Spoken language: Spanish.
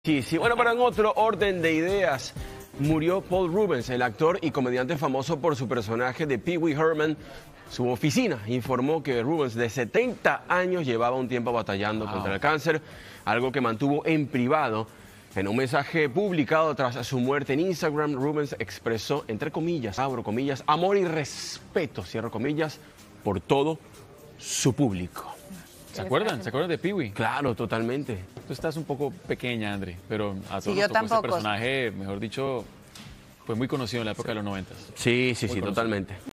Sí, sí. Bueno, pero en otro orden de ideas, murió Paul Reubens, el actor y comediante famoso por su personaje de Pee Wee Herman. Su oficina informó que Reubens, de 70 años, llevaba un tiempo batallando contra el cáncer, algo que mantuvo en privado. En un mensaje publicado tras su muerte en Instagram, Reubens expresó, entre comillas, abro comillas, amor y respeto, cierro comillas, por todo su público. ¿Se acuerdan? ¿Se acuerdan de Pee Wee? Claro, totalmente. Tú estás un poco pequeña, Andri, pero a todos Sí, nos yo tocó tampoco. este personaje, mejor dicho, fue muy conocido en la época de los 90. Sí, sí, sí, conocido. totalmente.